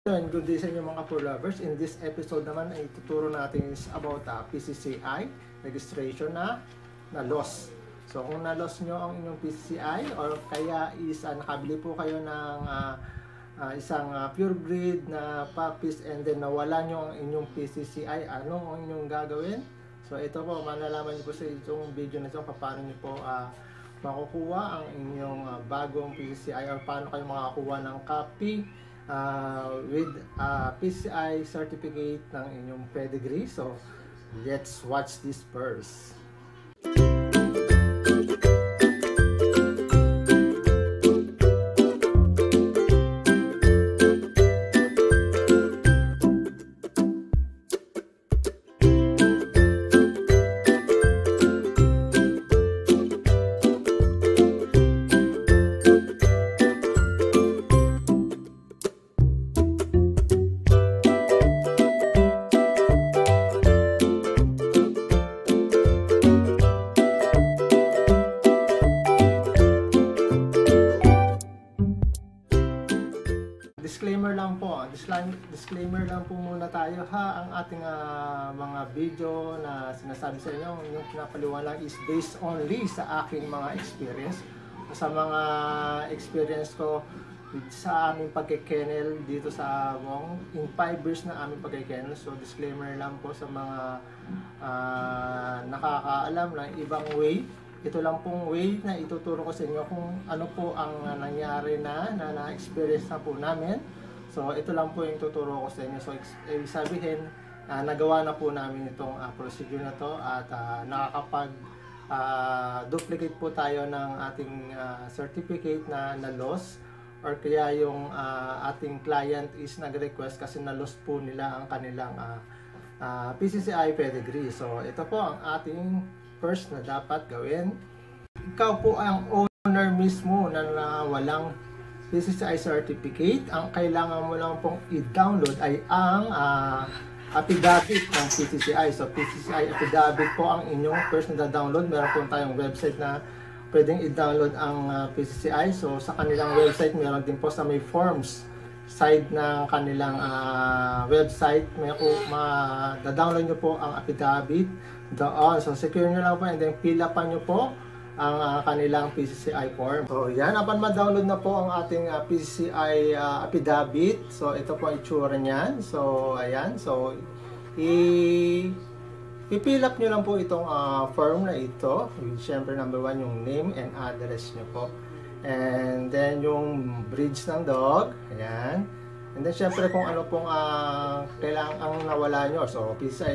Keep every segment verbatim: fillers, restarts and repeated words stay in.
Good day sa inyo mga Furlovers. In this episode naman ay tuturo natin is about uh, P C C I registration na na loss. So kung na-loss nyo ang inyong P C C I or kaya is uh, nakabili po kayo ng uh, uh, isang uh, pure breed na puppies and then nawala nyo ang inyong P C C I, ano ang inyong gagawin? So ito po, malalaman nyo po sa itong video na ito kung paano nyo po uh, makukuha ang inyong uh, bagong P C C I or paano kayo makakuha ng copy Uh, with uh, P C C I certificate ng inyong pedigree. So let's watch this first. Disclaimer lang po, disclaimer lang po muna tayo ha. Ang ating uh, mga video na sinasabi sa inyo, yung pinapaliwanag is based only sa aking mga experience. Sa mga experience ko sa aming pagkikennel dito sa Wong, in five years na aming pagkikennel. So disclaimer lang po sa mga uh, nakakaalam ng ibang way. Ito lang pong way na ituturo ko sa inyo kung ano po ang uh, nangyari na, na na-experience na po namin. So ito lang po yung tuturo ko sa inyo. So ibig sabihin, uh, nagawa na po namin itong uh, procedure na to at uh, nakakapag uh, duplicate po tayo ng ating uh, certificate na na-loss or kaya yung uh, ating client is nag-request kasi na-loss po nila ang kanilang uh, uh, P C C I Pedigree. So ito po ang ating first na dapat gawin. Ikaw po ang owner mismo na, na walang P C C I certificate. Ang kailangan mo lang pong i-download ay ang uh, affidavit ng P C C I. So P C C I affidavit po ang inyong first na download. Meron po tayong website na pwedeng i-download ang uh, P C C I. So sa kanilang website meron din po sa may forms side ng kanilang uh, website, may ma-download nyo po ang affidavit doon. So secure nyo lang po and then fill upan nyo po ang uh, kanilang P C C I form. So yan, upon ma-download na po ang ating uh, P C C I uh, affidavit. So ito po ang itsura niyan. So ayan, so i i-fill up nyo lang po itong uh, form na ito. Siyempre number one yung name and address nyo po. And then yung breeds ng dog, ayan. And then syempre kung ano pong uh, kailangan ang nawala nyo. So P C C I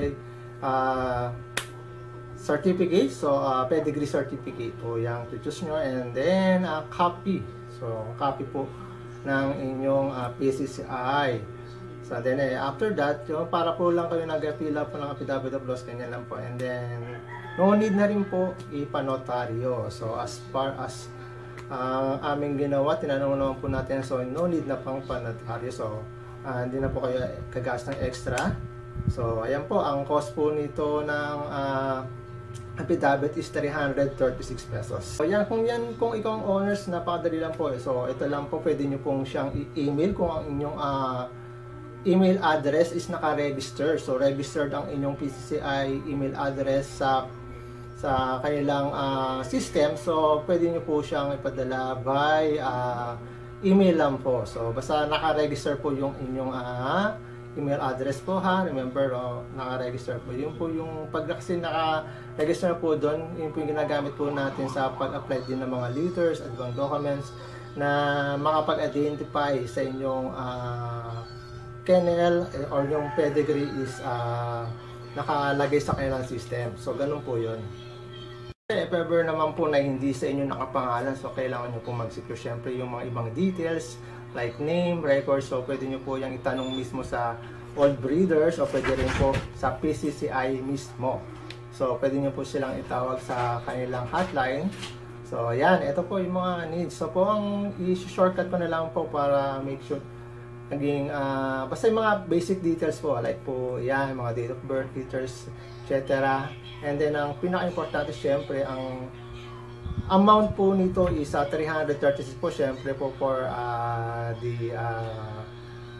uh, certificate, so uh, pedigree certificate po yung choose nyo. And then a uh, copy, so copy po ng inyong uh, P C C I. So then eh, after that, yung para po lang kayo nag-fill up po ng affidavit of loss, ganyan lang po. And then no need na rin po ipanotaryo. So as far as ang uh, aming ginawa, tinanong naman po natin, so no need na pang panotaryo. So uh, hindi na po kayo kagas ng extra. So ayan po, ang cost po nito ng uh, affidavit is three hundred thirty-six pesos. So yan, kung yan, kung ikaw ang owners, napakadali lang po. So ito lang po, pwede nyo pong siyang i-email kung ang inyong uh, email address is naka-register. So registered ang inyong P C C I email address sa sa kanilang uh, system. So pwede nyo po siyang ipadala by uh, email lang po. So basta naka-register po yung inyong uh, email address po ha. Remember, oh, naka-register po. Yun po yung pag kasi naka-register po doon, yun po yung ginagamit po natin sa pag-apply din ng mga letters at ibang documents na makapag-identify sa inyong uh, kennel or yung pedigree is uh, nakalagay sa kanilang system. So ganun po yun. If ever naman po na hindi sa inyo nakapangalan, so kailangan nyo po mag-secure syempre yung mga ibang details like name, record. So pwede nyo po yung itanong mismo sa old breeders o pwede rin po sa P C C I mismo. So pwede nyo po silang itawag sa kanilang hotline. So ayan, ito po yung mga needs. So po ang i-shortcut ko na lang po para make sure naging uh, basta yung mga basic details po like po yan, mga date of birth, letters, et cetera. And then ang pinaka-importante syempre ang amount po nito is uh, three hundred thirty-six po syempre po for uh, the uh,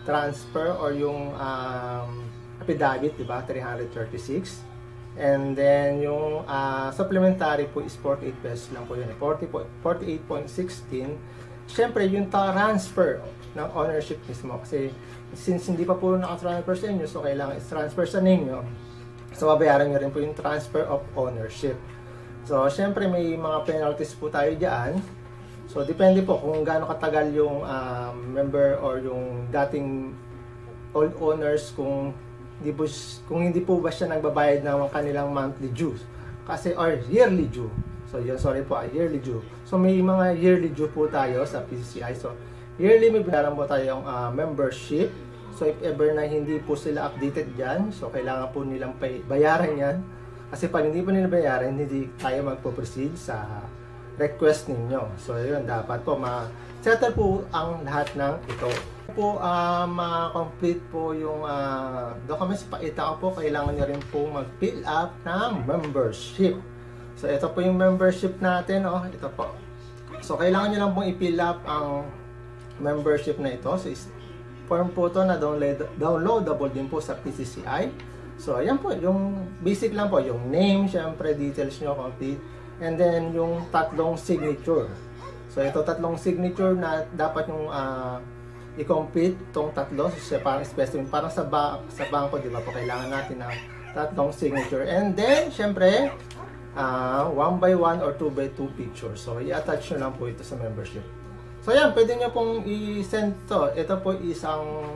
transfer or yung um, affidavit, di ba? three hundred thirty-six. And then yung uh, supplementary po is forty-eight pesos lang po yun. forty-eight point one six. Siyempre, yung transfer ng ownership mismo. Kasi since hindi pa po nakatransfer sa inyo, so kailangan is-transfer sa ninyo. So, babayaran nyo rin po yung transfer of ownership. So, siyempre, may mga penalties po tayo dyan. So, depende po kung gaano katagal yung uh, member or yung dating old owners kung hindi po, kung hindi po ba siya nagbabayad ng kanilang monthly dues. Kasi, or yearly due. So, yun, sorry po, yearly due. So, may mga yearly due po tayo sa P C C I. So, yearly may binayaran po tayong uh, membership. So, if ever na hindi po sila updated dyan, so, kailangan po nilang bayaran yan. Kasi pag hindi po nila bayaran, hindi tayo magpo-proceed sa request ninyo. So, yun, dapat po ma-settle po ang lahat ng ito. Po, uh, ma-complete po yung uh, documents. Pakita ko po, kailangan nyo rin po mag-fill up ng membership. So, ito po yung membership natin. Oh. Ito po. So, kailangan nyo lang pong i-fill up ang membership na ito. So, form po ito na download, downloadable din po sa P C C I. So, ayan po, yung basic lang po, yung name, syempre, details nyo, complete. And then, yung tatlong signature. So, ito tatlong signature na dapat yung uh, i-complete itong tatlo. So, parang specimen, parang sa, ba sa bangko, di ba po, kailangan natin ng tatlong signature. And then, syempre, uh, one by one or two by two pictures. So, i-attach nyo lang po ito sa membership. So, yan, pwede nyo pong i-send to. Ito po isang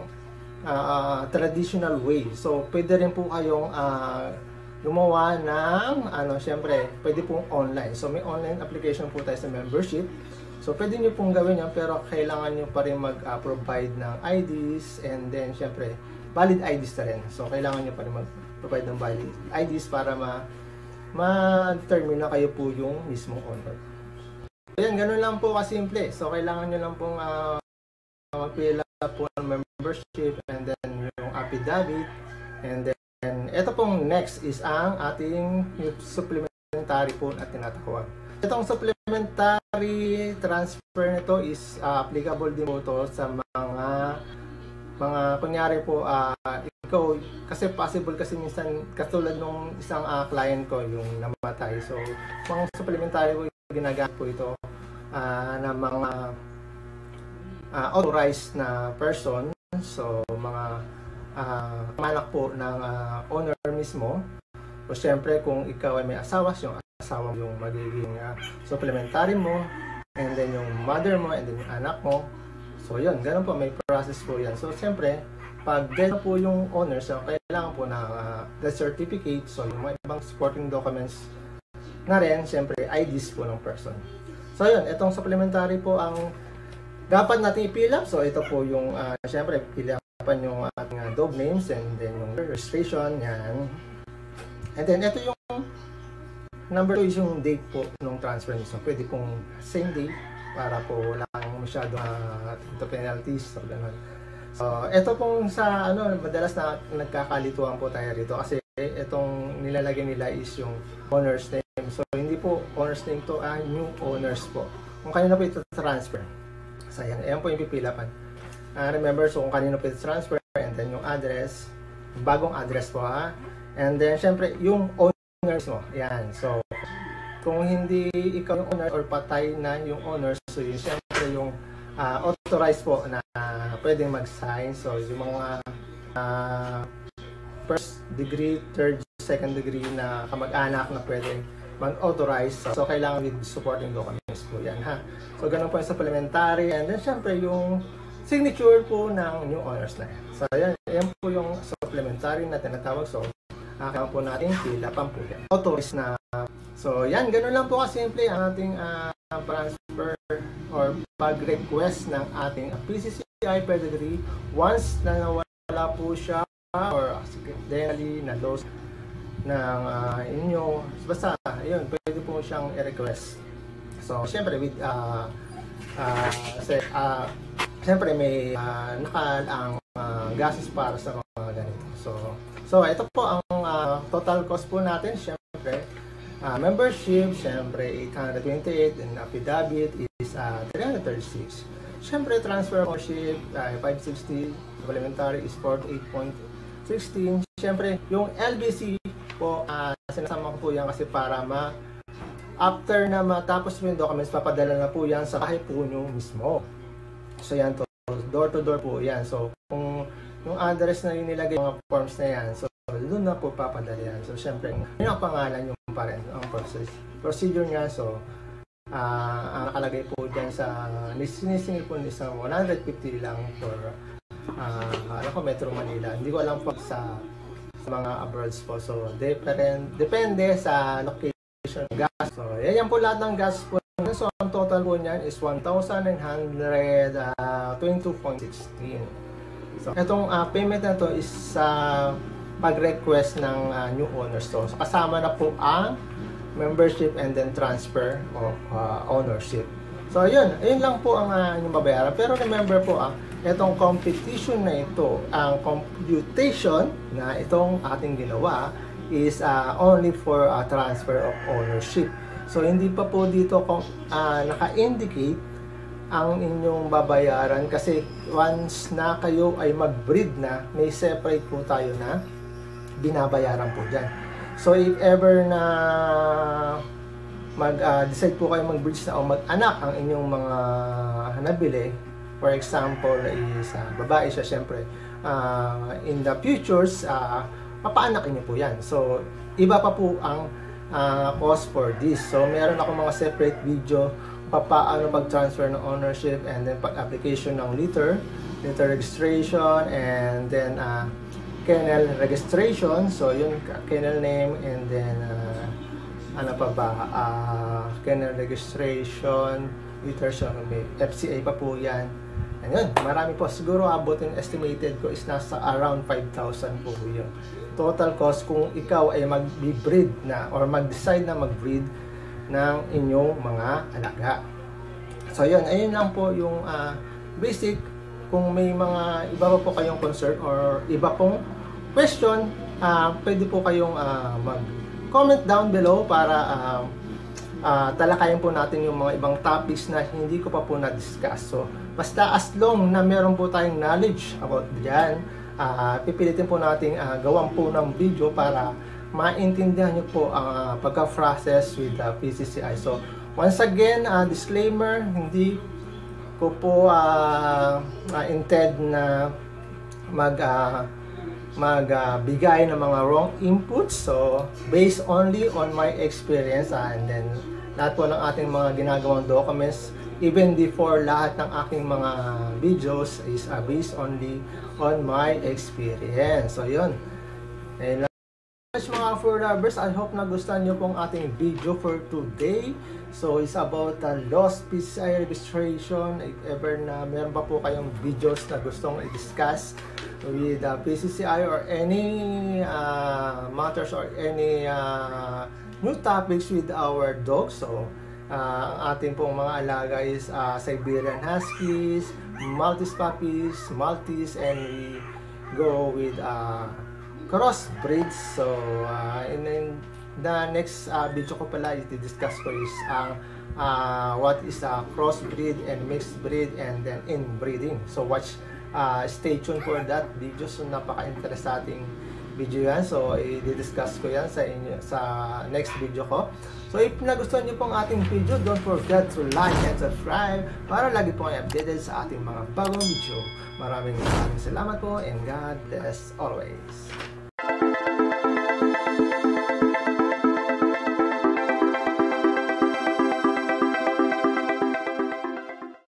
uh, traditional way. So, pwede rin po kayong uh, gumawa ng, ano, syempre, pwede pong online. So, may online application po tayo sa membership. So, pwede nyo pong gawin yan, pero kailangan nyo pa rin mag-provide uh, ng I Ds and then, syempre, valid I Ds na rin. So, kailangan nyo pa rin mag-provide ng valid I Ds para ma- ma-determine na kayo po yung mismong owner. Ayan, ganun lang po kasimple. So, kailangan nyo lang pong uh, mag-fill up po ng membership and then yung affidavit. And then, ito pong next is ang ating supplementary po na tinatawag. Itong supplementary transfer nito is uh, applicable din po ito sa mga mga kunyari po, uh, ikaw, kasi possible kasi minsan, katulad nung isang uh, client ko, yung namatay. So, mga supplementary po, ginagamit po ito uh, ng mga uh, authorized na person. So, mga uh, manak po ng uh, owner mismo. So, syempre, kung ikaw ay may asawa, yung asawa yung magiging uh, supplementary mo, and then yung mother mo, and then yung anak mo. So, yun, ganun po, may process po yan. So, syempre, pag gano'n po yung owner, so, kailangan po ng uh, death certificate, so, yung mga ibang supporting documents na rin, syempre, I Ds po ng person. So, yun, itong supplementary po ang dapat natin i-fill up. So, ito po yung, uh, syempre, fill upan yung ating uh, dog names, and then yung registration, yan. And then, ito yung number two is yung date po ng transfer. So, pwede pong same day para po walang masyadong uh, penalties. So, ganun. So, ito pong sa, ano, madalas na nagkakalituan po tayo rito kasi itong nilalagay nila is yung owner's name. So, hindi po owner's name to, ah, new owners po. Kung kanino po ito transfer. So, ayan, ayan po yung pipilapan. Uh, remember, so kung kanino po ito transfer, and then yung address, bagong address po ha. And then, syempre, yung owners mo. Ayan, so, kung hindi ikaw yung owner or patay na yung owner, so yun, syempre yung uh, authorized po na uh, pwedeng mag-sign. So, yung mga uh, first degree, third, second degree na kamag-anak na pwedeng mag-authorize. So, so, kailangan with supporting documents po yan, ha. So, ganun po yung supplementary. And then, syempre, yung signature po ng new owners na yan. So, yan, yan po yung supplementary na tinatawag. So, uh, kailangan po natin fill up po yan. Authorized na. So, yan, ganun lang po kasimple ang ating uh, transfer or pag-request ng ating P C C I Pedigree. Once na nawala po siya or accidentally na-lost ng uh, inyo, basta, ayun, pwede po siyang i-request. So, syempre, with, uh, uh, say, uh, syempre, may uh, nakalaang uh, gastos para sa mga ganito. So, so ito po ang uh, total cost po natin, syempre, uh, membership, syempre, eight hundred twenty-eight, and affidavit is uh, three hundred thirty-six. Siyempre, transfer ownership, uh, five sixty, supplementary is forty-eight point one six. Siyempre, yung L B C po, uh, sinasama ko po yan kasi para ma after na matapos yung documents, papadala na po yan sa bahay po nyo mismo. So yan to, door to door po yan. So kung yung address na yung nilagay yung mga forms na yan, so doon na po papadala yan. So syempre, yun ang pangalan yung pa rin, ang process. Procedure niya, so uh, ang nakalagay po dyan sa sinisingil po sa one hundred fifty lang for uh, alam ko Metro Manila. Hindi ko alam po sa, sa mga abroads po. So different, depende sa location gas. So yan, yan po lahat ng gas po. So ang total po niyan is one thousand nine hundred twenty-two point one six. So itong uh, payment na to is sa uh, pag-request ng uh, new owners to. So kasama na po ang membership and then transfer of uh, ownership. So yun, ayun lang po ang uh, inyong babayaran. Pero remember po, ah, itong competition na ito, ang computation na itong ating ginawa is uh, only for uh, transfer of ownership. So hindi pa po dito kung uh, naka-indicate ang inyong babayaran kasi once na kayo ay mag-breed na, may separate po tayo na binabayaran po dyan. So if ever na mag-decide uh, po kayo mag-breed na o mag-anak ang inyong mga nabili, for example is uh, babae siya, syempre uh, in the futures, uh, papaanakin niyo po yan. So iba pa po ang Uh, cost for this. So meron ako mga separate video paano pag-transfer ng ownership and then pag-application ng litter, litter registration, and then uh, kennel registration. So yun, kennel name, and then uh, ano pa ba, uh, kennel registration, litter, so may F C A pa po yan. And yun, marami po. Siguro abot yung estimated ko is nasa around five thousand po yun. Total cost kung ikaw ay mag-breed na or mag-decide na mag-breed ng inyong mga alaga. So yun, ayun lang po yung uh, basic. Kung may mga iba pa po kayong concern or iba pong question, uh, pwede po kayong uh, mag-comment down below para uh, uh, talakayin po natin yung mga ibang topics na hindi ko pa po na-discuss. So basta as long na meron po tayong knowledge about dyan, Uh, pipilitin po natin uh, gawan po ng video para maintindihan nyo po ang uh, pagka-process with the P C C I. So, once again, uh, disclaimer, hindi ko po uh, uh, intend na mag uh, magbigay uh, ng mga wrong inputs. So, based only on my experience uh, and then lahat po ng ating mga ginagawang documents, even before lahat ng aking mga videos is uh, based only on my experience. So yun, ayun lang mga Furlovers. I hope nagustuhan nyo pong ating video for today. So it's about the uh, lost P C C I registration. If ever na meron pa po kayong videos na gustong i-discuss with the uh, P C C I or any uh, matters or any uh, new topics with our dogs, so Uh, ang ating pong mga alaga is uh, Siberian Huskies, Maltese Puppies, Maltese, and we go with uh, crossbreeds. So, uh, in, in the next uh, video ko pala, i-discuss ko is uh, uh, what is a uh, crossbreed and mixed breed and then inbreeding. So, watch, uh, stay tuned for that video. So, napaka-interesting video yan. So, i-discuss ko yan sa inyo sa next video ko. So, if nagustuhan niyo pong ating video, don't forget to like and subscribe para lagi po kayo updated sa ating mga bagong video. Maraming maraming salamat po and God bless always.